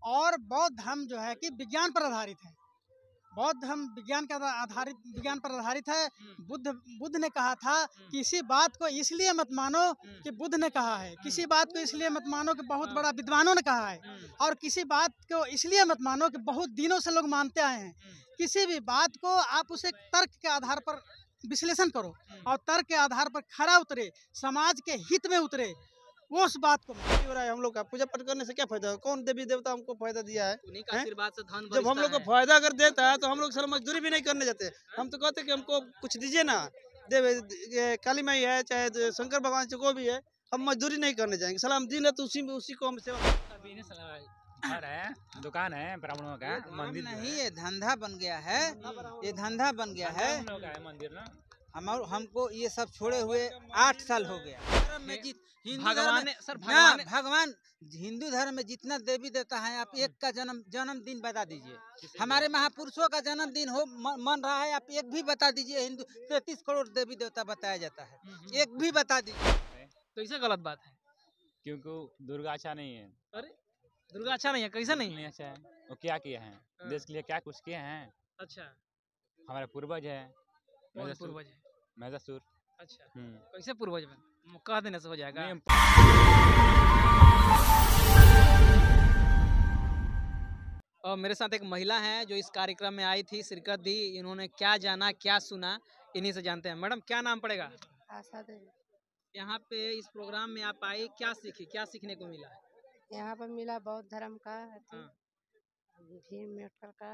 और बौद्ध धर्म जो है कि विज्ञान पर आधारित है। बौद्ध धर्म विज्ञान पर आधारित है। बुद्ध ने कहा था किसी बात को इसलिए मत मानो कि बुद्ध ने कहा है, किसी बात को इसलिए मत मानो कि बहुत बड़ा विद्वानों ने कहा है, और किसी बात को इसलिए मत मानो कि बहुत दिनों से लोग मानते आए हैं। किसी भी बात को आप उसे तर्क के आधार पर विश्लेषण करो और तर्क के आधार पर खरा उतरे, समाज के हित में उतरे, वो उस बात को हो रहा है। हम लोग का पूजा पाठ करने से क्या फायदा है? कौन देवी देवता हमको फायदा दिया है? उन्हीं का आशीर्वाद से धन जब हम लोग को फायदा अगर देता है तो हम लोग सर मजदूरी भी नहीं करने जाते। हम तो कहते कि हमको कुछ दीजिए ना, देव काली माई है चाहे शंकर भगवान से कोई भी है, हम मजदूरी नहीं करने जाएंगे। सलाम दिन है तो उसी को हम सेवा घर है, दुकान है ब्राह्मणों का, मंदिर नहीं, ये धंधा बन गया है, ये धंधा बन गया है। मंदिर ना हमको ये सब छोड़े हुए 8 साल हो गया। भगवान हिंदू धर्म में जितना देवी देवता है, आप एक का जन्मदिन बता दीजिए। हमारे महापुरुषों का जन्मदिन हो मन रहा है, आप एक भी बता दीजिए। हिंदू 33 करोड़ देवी देवता बताया जाता है, एक भी बता दीजिए। तो इसे गलत बात है, क्योंकि दुर्गा अच्छा नहीं है। अरे दुर्गा अच्छा नहीं है, कैसे नहीं अच्छा है? वो क्या किए हैं देश के लिए, क्या कुछ किए हैं? अच्छा, हमारे पूर्वज है, पूर्वज है। महिषासुर। अच्छा, कैसे पूर्वज में कह देने से हो जाएगा? और मेरे साथ एक महिला है जो इस कार्यक्रम में आई थी, शिरकत दी। इन्होंने क्या जाना क्या सुना, इन्हीं से जानते हैं। मैडम क्या नाम पड़ेगा? आशा देवी। यहाँ पे इस प्रोग्राम में आप आई, क्या सीखी, क्या सीखने को मिला? यहाँ पर मिला बौद्ध धर्म का, भीम मेटकर का।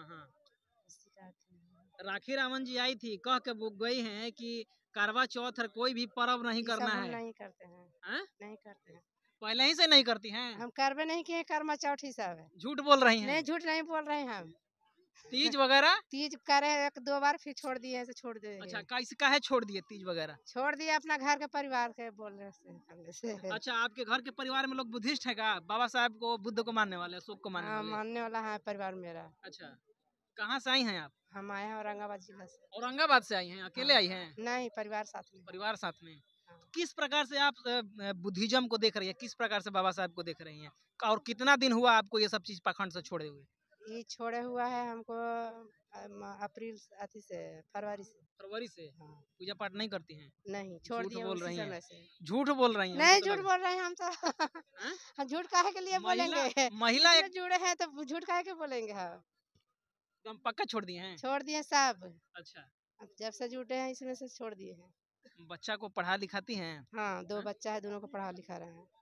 राखी रामन जी आई थी, कह के वो गई हैं कि करवा चौथ और कोई भी पर्व नहीं करना है। नहीं करते हैं, नहीं करते हैं, पहले ही से नहीं करती हैं। हम करवे नहीं किए, कर्मा चौथ ही सब है। झूठ बोल रही हैं? नहीं, झूठ नहीं बोल रहे हैं हम। तीज वगैरह तीज करे 1-2 बार, फिर छोड़ दिए, ऐसे छोड़ दिए। अच्छा, कैसे काहे छोड़ दिए तीज वगैरह? छोड़ दिए अपना घर के परिवार के बोल रहे से। अच्छा, आपके घर के परिवार में लोग बुद्धिस्ट है का? बाबा साहब को, बुद्ध को मानने वाले, अशोक को मानने वाले? मानने वाला है परिवार मेरा। अच्छा, कहाँ से आई हैं आप? हम आए हैं औरंगाबाद जिला से। औरंगाबाद से आई हैं? अकेले आई हैं? नहीं, परिवार साथ में। परिवार साथ में। किस प्रकार से आप बुद्धिज्म को देख रही है, किस प्रकार से बाबा साहब को देख रही हैं, और कितना दिन हुआ आपको ये सब चीज पाखंड से छोड़े हुए? ये छोड़े हुआ है हमको अप्रैल से, फरवरी से। पूजा पाठ नहीं करती हैं? नहीं, छोड़ दिया। बोल रही हैं, झूठ बोल रही हैं। नहीं, झूठ बोल रहे हैं हम तो। हम झूठ काहे के लिए बोलेंगे? महिला एक जुड़े हैं तो झूठ काहे के बोलेंगे? हम एकदम पक्का छोड़ दिए हैं? छोड़ दिए सब। अच्छा, जब से जुटे हैं इसमें से छोड़ दिए हैं। बच्चा को पढ़ा लिखाती हैं? हाँ, 2 बच्चा है, दोनों को पढ़ा लिखा रहे हैं।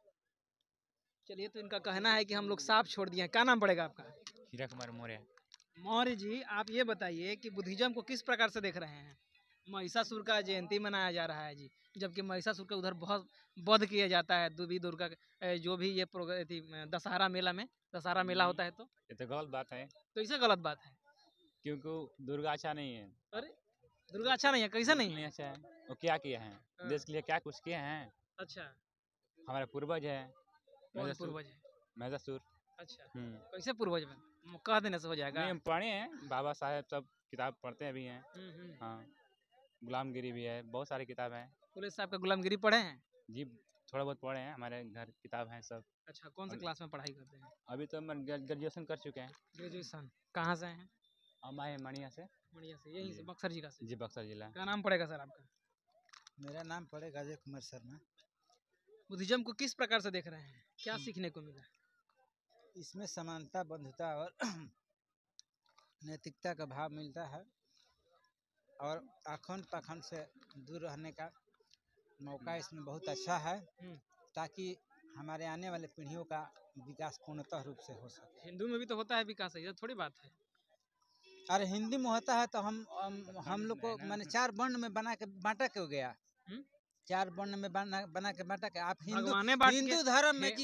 चलिए, तो इनका कहना है कि हम लोग साफ छोड़ दिए। क्या नाम पड़ेगा आपका? हीरा कुमार मौर्य। मौर्य जी, आप ये बताइए कि बुद्धिज्म को किस प्रकार से देख रहे हैं? महिषासुर का जयंती मनाया जा रहा है जी, जबकि महिषासुर के उधर बहुत वध किया जाता है। देवी दुर्गा जो भी ये दशहरा मेला में, दशहरा मेला होता है, तो ये तो गलत बात है। तो इसे गलत बात है, क्योंकि दुर्गा अच्छा नहीं है। अरे दुर्गा अच्छा नहीं है, कैसे नहीं? अच्छा है, वो क्या किए हैं देश के लिए, क्या कुछ किए हैं? अच्छा, हमारे पूर्वज है, पूर्वज है महिषासुर। अच्छा, कैसे पूर्वज में कह देने से हो जाएगा? हम पढ़े हैं, बाबा साहेब सब किताब पढ़ते भी हैं। हाँ, गुलामगिरी भी है, बहुत सारी किताब हैं। पुलिस साहब का गुलामगिरी पढ़े हैं? जी, थोड़ा बहुत पढ़े हैं, हमारे घर किताब हैं सब। अच्छा, कौन सा क्लास में पढ़ाई करते हैं? अभी तो हम ग्रेजुएशन कर चुके हैं। ग्रेजुएशन कहाँ से हैं? हम आए मणिया से। मणिया से, यहीं से, बक्सर जिला से? जी, बक्सर जिला। क्या नाम पड़ेगा सर आपका? मेरा नाम पड़ेगा अजय कुमार शर्मा। बुद्धिज्म को किस प्रकार से देख रहे हैं, क्या सीखने को मिला? इसमें समानता, बंधुता और नैतिकता का भाव मिलता है, और आखंड पाखंड से दूर रहने का मौका इसमें बहुत अच्छा है, ताकि हमारे आने वाले पीढ़ियों का विकास पूर्णतः रूप से हो सके। हिंदू में भी तो होता है विकास, ये थोड़ी बात है। अरे हिंदी में होता है तो हम लोग को मैंने 4 वर्ण में बना के बांटा क्यों गया? 4 वर्ण में बना के बांटा के आप हिंदू धर्म में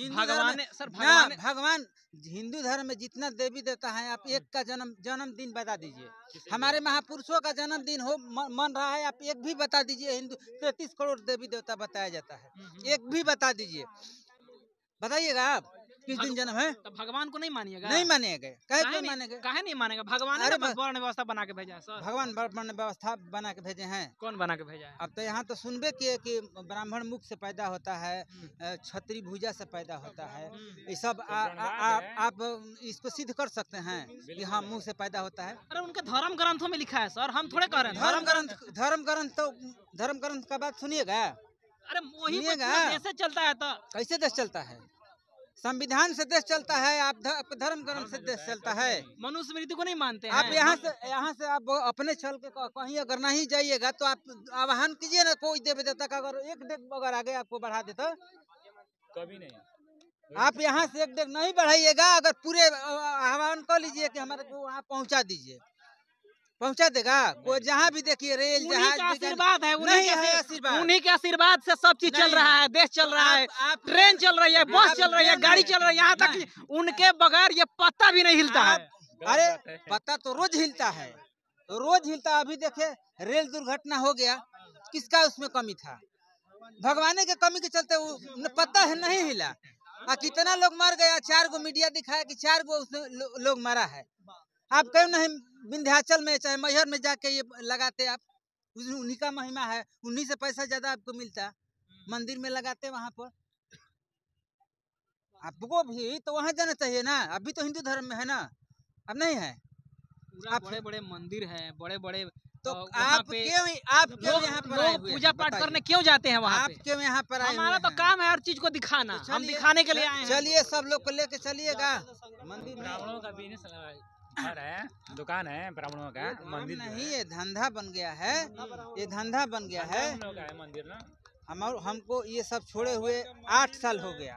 भगवान हिंदू धर्म में जितना देवी देवता है, आप एक का जन्मदिन बता दीजिए। हमारे महापुरुषों का जन्मदिन हो मन रहा है, आप एक भी बता दीजिए। हिंदू 33 करोड़ देवी देवता बताया जाता है, एक भी बता दीजिए, बताइएगा आप। किस दिन जन्म है, तो भगवान को नहीं मानिएगा? नहीं मानेगा। कहे काहे क्यों नहीं मानेगा? काहे नहीं मानेगा? भगवान ने अरे तो वर्ण व्यवस्था बना के भेजा है सर। भगवान वर्ण व्यवस्था बना के भेजे हैं। कौन बना के भेजा है? अब तो यहाँ तो सुनबे किए कि ब्राह्मण मुख से पैदा होता है, क्षत्रिय भुजा से पैदा होता है। ये सब आप इसको सिद्ध कर सकते हैं कि हाँ मुंह से पैदा होता है। अरे उनके धर्म ग्रंथों में लिखा है सर, हम थोड़े कह रहे हैं। धर्म ग्रंथ का बात सुनिएगा। अरे वही पर सुनिएगा। पूरा देश चलता है तो कैसे देश चलता है? संविधान से देश चलता है, आप धर्म ग्रंथ से देश चलता है। मनुस्मृति को नहीं मानते हैं। आप यहाँ से आप अपने चल के कहीं अगर नहीं जाइएगा तो आप आह्वान कीजिए ना, कोई देवी देवता का अगर एक डेग अगर आगे आपको बढ़ा देता, कभी नहीं। आप यहाँ से एक डेग नहीं बढ़ाइएगा, अगर पूरे आह्वान कर लीजिए कि हमारे को वहाँ पहुँचा दीजिए, पहुँचा देगा कोई। जहाँ भी देखिए रेल उन्हीं जहाज का आशीर्वाद है, नहीं है आशीर्वाद। उन्हीं के आशीर्वाद से सब चीज चल नहीं। रहा है, देश चल रहा है, ट्रेन चल रही है, बस चल रही है, गाड़ी चल रही है, यहाँ तक कि उनके बगैर ये पत्ता भी नहीं हिलता है। अरे पता तो रोज हिलता है, रोज हिलता। अभी देखे रेल दुर्घटना हो गया, किसका उसमें कमी था? भगवान के कमी के चलते पता है नहीं हिला। कितना लोग मर गया, 4 गो मीडिया दिखाया कि 4 गो उसमें लोग मरा है। आप क्यों नहीं विंध्याचल में चाहे मैहर में जाके ये लगाते? आप उन्हीं का महिमा है, उन्हीं से पैसा ज्यादा आपको मिलता, मंदिर में लगाते वहाँ पर। आपको भी तो वहाँ जाना चाहिए ना। अभी तो हिंदू धर्म में है ना, अब नहीं है। आप बड़े बड़े मंदिर हैं, बड़े बड़े, तो वहाँ आप पे क्यों यहाँ पर आए लोग हुए पूजा हैं? पाठ बताइए। करने क्यों जाते हैं वहाँ आप पे? क्यों यहाँ पर आए हमारा हुए तो हैं? काम है हर चीज को दिखाना, तो हम चलिए, दिखाने के लिए आए हैं। चलिए सब लोग को लेके चलिएगा मंदिर में। ब्राह्मणों का बिजनेस घर है, दुकान है ब्राह्मणों का, मंदिर जो नहीं, है। ये धंधा बन गया है, ये धंधा बन गया है। ब्राह्मणों का है मंदिर ना। हमको ये सब छोड़े हुए 8 साल हो गया।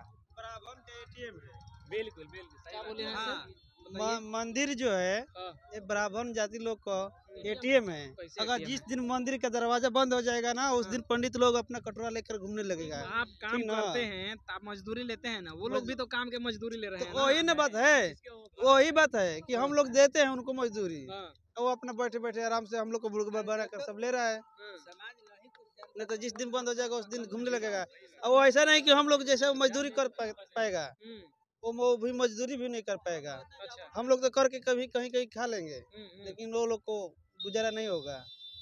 बिल्कुल बिल्कुल क्या बोले हैं हाँ। सर? मंदिर जो है हाँ। ये ब्राह्मण जाति लोग का एटीएम है। कैसे अगर ATM जिस है? दिन मंदिर का दरवाजा बंद हो जाएगा ना, उस दिन पंडित लोग अपना कटोरा लेकर घूमने लगेगा। आप काम ठीक ना? करते हैं तो आप मजदूरी लेते हैं ना, वो लोग भी तो काम के मजदूरी ले रहे तो हैं वही ना बात है, वही बात है कि हम लोग देते हैं उनको मजदूरी, हाँ, वो अपना बैठे बैठे आराम से हम लोग को बुड़क बना कर सब ले रहा है। हाँ। नहीं तो जिस दिन बंद हो जाएगा उस दिन घूमने लगेगा। और वो ऐसा नहीं कि हम लोग जैसे मजदूरी कर पाएगा, वो भी मजदूरी भी नहीं कर पाएगा। अच्छा। हम लोग तो करके कभी कहीं कहीं खा लेंगे, हम्म। लेकिन वो लोग को गुजारा नहीं होगा।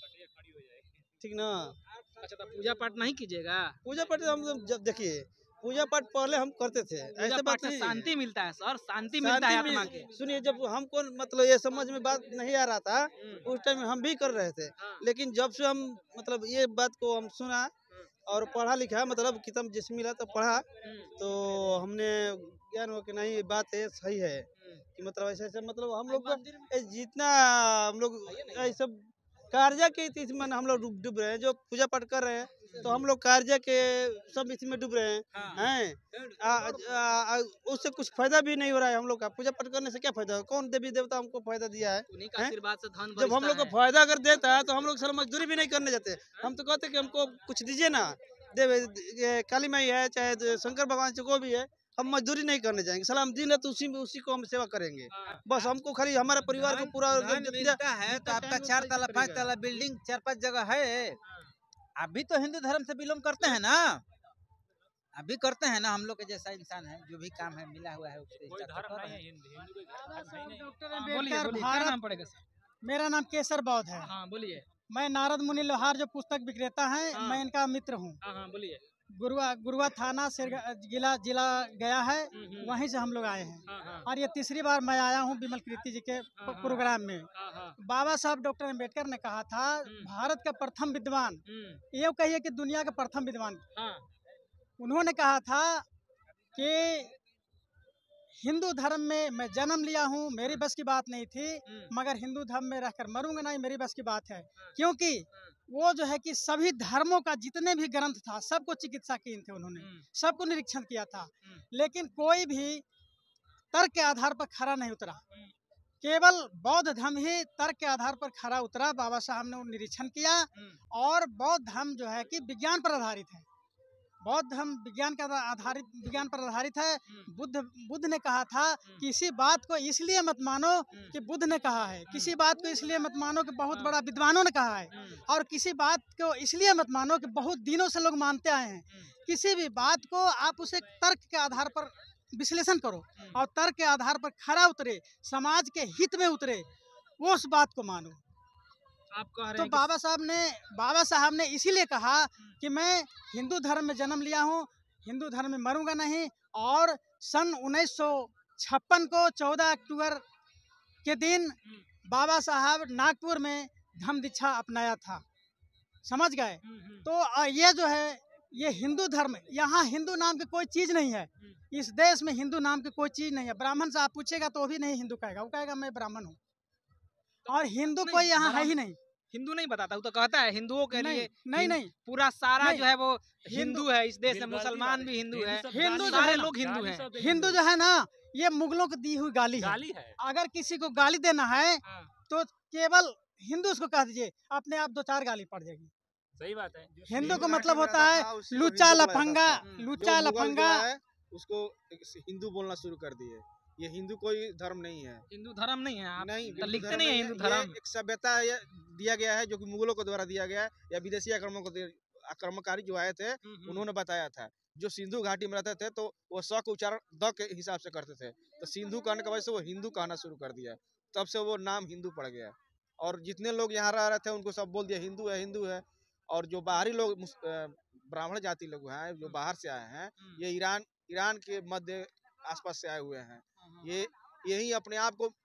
ठीक ना? अच्छा, तो पूजा पाठ नहीं कीजिएगा? पूजा पाठ हम लोग जब देखिए, पूजा पाठ पहले हम करते थे, पूजा ऐसे पाठ बात से नहीं। शांति मिलता है सर, शांति मिलता है आत्मा के। सुनिए, जब हमको मतलब ये समझ में बात नहीं आ रहा था, उस टाइम हम भी कर रहे थे, हाँ। लेकिन जब से हम मतलब ये बात को हम सुना और पढ़ा लिखा, मतलब किताब जिसमें मिला तो पढ़ा, तो हमने ज्ञान हो कि नहीं ये बात है, सही है कि मतलब ऐसे ऐसे मतलब हम लोग को जितना हम लोग ऐसा कार्य के इसमें हम लोग डूब रहे हैं। जो पूजा पाठ कर रहे हैं तो हम लोग कार्य के सब इसमें डूब रहे हैं। उससे कुछ फायदा भी नहीं हो रहा है हम लोग का। पूजा पाठ करने से क्या फायदा? कौन देवी देवता हमको फायदा दिया है? उन्हीं का आशीर्वाद से धन जब हम लोग को फायदा अगर देता है तो हम लोग सर मजदूरी भी नहीं करने जाते। हम तो कहते कि हमको कुछ दीजिए ना, काली माई है चाहे शंकर भगवान से कोई भी है, हम मजदूरी नहीं करने जाएंगे। सलाम दिन है तो उसी को हम सेवा करेंगे। बस हमको खाली हमारे परिवार को पूरा धन मिलता है तो आपका 4 ताला 5 ताला बिल्डिंग 4-5 जगह है। आप भी तो हिंदू धर्म से बिलोंग करते हैं ना, अभी करते हैं ना। हम लोग के जैसा इंसान है, जो भी काम है मिला हुआ है उससे कोई हिसाब से धर्म कर नहीं रहे है, हैं। हिंदू कोई धर्म नहीं है। डॉक्टर बोलिए अम्बेडकर बोलिए, क्या भारत। नाम पड़ेगा सर? मेरा नाम केसर बौद्ध है। हाँ बोलिए। मैं नारद मुनि लोहार जो पुस्तक विक्रेता हैं, हाँ। मैं इनका मित्र हूँ। हाँ बोलिए। गुरुआ थाना जिला गया है, वहीं से हम लोग आए हैं। हाँ। और ये तीसरी बार मैं आया हूँ विमल कीर्ति जी के प्रोग्राम में। हाँ। बाबा साहब डॉक्टर अम्बेडकर ने कहा था, भारत का प्रथम विद्वान, ये कहिए कि दुनिया का प्रथम विद्वान, हाँ। उन्होंने कहा था कि हिंदू धर्म में मैं जन्म लिया हूँ, मेरी बस की बात नहीं थी, मगर हिंदू धर्म में रहकर मरूंगा नहीं, मेरी बस की बात है। क्योंकि वो जो है कि सभी धर्मों का जितने भी ग्रंथ था सबको चिकित्सा की थे, उन्होंने सबको निरीक्षण किया था, लेकिन कोई भी तर्क के आधार पर खरा नहीं उतरा। केवल बौद्ध धर्म ही तर्क के आधार पर खरा उतरा। बाबा साहब ने वो निरीक्षण किया, और बौद्ध धर्म जो है कि विज्ञान पर आधारित है। बौद्ध धर्म विज्ञान पर आधारित है। बुद्ध ने कहा था किसी बात को इसलिए मत मानो कि बुद्ध ने कहा है, किसी बात को इसलिए मत मानो कि बहुत बड़ा विद्वानों ने कहा है, और किसी बात को इसलिए मत मानो कि बहुत दिनों से लोग मानते आए हैं। किसी भी बात को आप उसे तर्क के आधार पर विश्लेषण करो और तर्क के आधार पर खरा उतरे, समाज के हित में उतरे, वो उस बात को मानो। आप कह रहे तो हैं बाबा साहब ने इसीलिए कहा कि मैं हिंदू धर्म में जन्म लिया हूँ, हिंदू धर्म में मरूंगा नहीं। और सन 1956 को 14 अक्टूबर के दिन बाबा साहब नागपुर में धम्म दीक्षा अपनाया था, समझ गए। तो ये जो है ये हिंदू धर्म, यहाँ हिंदू नाम की कोई चीज़ नहीं है, इस देश में हिंदू नाम की कोई चीज़ नहीं है। ब्राह्मण से आप पूछेगा तो वो भी नहीं हिंदू कहेगा, वो कहेगा मैं ब्राह्मण हूँ, और हिंदू कोई यहाँ है ही नहीं। हिंदू नहीं बताता, वो तो कहता है हिंदुओं के लिए नहीं पूरा सारा नहीं, जो है वो हिंदू है, इस देश में मुसलमान भी हिंदू है, हिंदू जो सारे है ना, लोग हिंदू हैं। हिंदू जो है ना ये मुगलों को दी हुई गाली है। अगर किसी को गाली देना है तो केवल हिंदू उसको कह दीजिए, अपने आप 2-4 गाली पड़ जाएगी। सही बात है। हिंदू को मतलब होता है लुच्चा लफंगा, लुच्चा लफंगा। उसको हिंदू बोलना शुरू कर दिए। ये हिंदू कोई धर्म नहीं है, हिंदू धर्म नहीं है, आप नहीं तो लिखते नहीं है हिंदू धर्म। एक सभ्यता दिया गया है जो कि मुगलों के द्वारा दिया गया है, या विदेशी आक्रमणकारी जो आए थे उन्होंने बताया था। जो सिंधु घाटी में रहते थे तो वो स का उच्चारण द के हिसाब से करते थे, तो सिंधु कहने की वजह से वो हिंदू कहना शुरू कर दिया, तब से वो नाम हिंदू पड़ गया। और जितने लोग यहाँ रह रहे थे उनको सब बोल दिया हिंदू है, हिंदू है। और जो बाहरी लोग ब्राह्मण जाति लोग हैं जो बाहर से आए हैं, ये ईरान के मध्य आसपास से आए हुए हैं, ये यही अपने आप को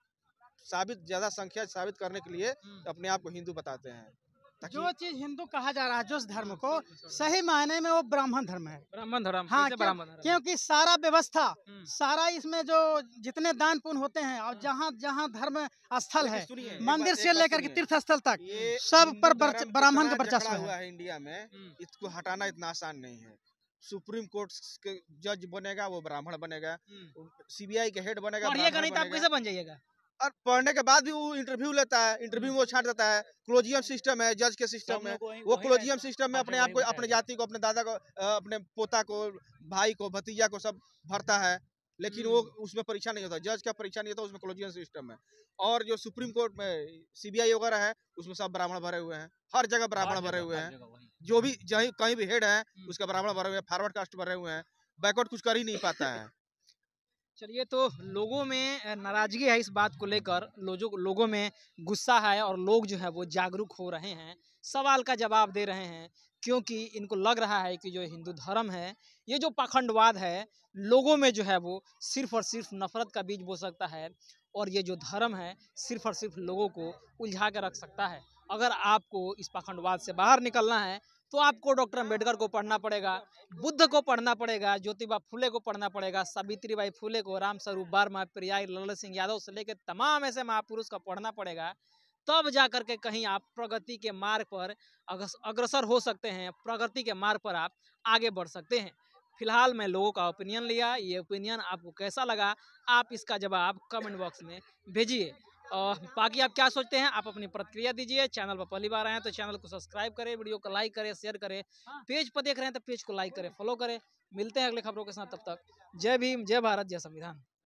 ज्यादा संख्या साबित करने के लिए अपने आप को हिंदू बताते हैं। जो चीज हिंदू कहा जा रहा है, जो उस धर्म को सही मायने में वो ब्राह्मण धर्म है। ब्राह्मण धर्म, हाँ, ब्राह्मण धर्म, क्योंकि सारा व्यवस्था, सारा इसमें जो जितने दान पुण्य होते हैं और जहाँ जहाँ धर्म स्थल है, मंदिर से लेकर के तीर्थ स्थल तक, सब पर ब्राह्मण का वर्चस्व हुआ है। है इंडिया में। इसको हटाना इतना आसान नहीं है। सुप्रीम कोर्ट के जज बनेगा वो ब्राह्मण बनेगा, सीबीआई के हेड बनेगा पढ़िएगा नहीं तो आप कैसे बन जाइएगा? और पढ़ने के बाद भी वो इंटरव्यू लेता है, इंटरव्यू में वो छाट देता है। क्लोजियम सिस्टम है जज के सिस्टम में, वो क्लोजियम सिस्टम में अपने आप को, अपने जाति को, अपने दादा को, अपने पोता को, भाई को, भतीजा को सब भरता है, लेकिन वो उसमें परीक्षा नहीं होता, जज का परीक्षा नहीं होता, उसमें क्लोजियम सिस्टम है। और जो सुप्रीम कोर्ट में सीबीआई वगैरह है उसमें सब ब्राह्मण भरे हुए हैं, हर जगह ब्राह्मण भरे हुए हैं, जो भी कहीं भी हेड है उसका ब्राह्मण भरे हुए हैं, फॉरवर्ड कास्ट भरे हुए हैं, बैकवर्ड कुछ कर ही नहीं पाता है। चलिए, तो लोगों में नाराजगी है इस बात को लेकर, लोगों में गुस्सा है और लोग जो है वो जागरूक हो रहे हैं, सवाल का जवाब दे रहे हैं, क्योंकि इनको लग रहा है कि जो हिंदू धर्म है, ये जो पाखंडवाद है, लोगों में जो है वो सिर्फ और सिर्फ नफरत का बीज बो सकता है, और ये जो धर्म है सिर्फ और सिर्फ लोगों को उलझा के रख सकता है। अगर आपको इस पाखंडवाद से बाहर निकलना है तो आपको डॉक्टर अम्बेडकर को पढ़ना पड़ेगा, बुद्ध को पढ़ना पड़ेगा, ज्योतिबा फुले को पढ़ना पड़ेगा, सावित्रीबाई फुले को, राम स्वरूप वर्मा, पेरियार लाला सिंह यादव से लेकर तमाम ऐसे महापुरुष का पढ़ना पड़ेगा। तब जा करके कहीं आप प्रगति के मार्ग पर अग्रसर हो सकते हैं, प्रगति के मार्ग पर आप आगे बढ़ सकते हैं। फिलहाल मैं लोगों का ओपिनियन लिया, ये ओपिनियन आपको कैसा लगा आप इसका जवाब कमेंट बॉक्स में भेजिए। बाकी आप क्या सोचते हैं आप अपनी प्रतिक्रिया दीजिए। चैनल पर पहली बार आए हैं तो चैनल को सब्सक्राइब करें, वीडियो को लाइक करें, शेयर करें, पेज पर देख रहे हैं तो पेज को लाइक करें, फॉलो करें। मिलते हैं अगले खबरों के साथ, तब तक जय भीम, जय भारत, जय संविधान।